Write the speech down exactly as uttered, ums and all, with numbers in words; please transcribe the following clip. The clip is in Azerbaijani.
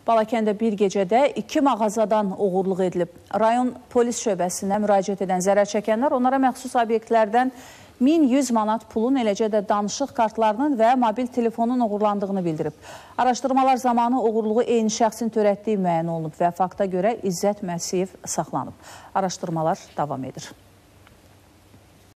Balakəndə bir gecədə iki mağazadan oğurluq edilib. Rayon polis şöbəsinə müraciət edən zərər çəkənlər onlara məxsus obyektlərdən min yüz manat pulun, eləcə də danışıq kartlarının və mobil telefonun oğurlandığını bildirib. Araşdırmalar zamanı oğurluğu eyni şəxsin törətdiyi müəyyən olunub və fakta görə İzzət Məsiyev saxlanıb. Araşdırmalar davam edir.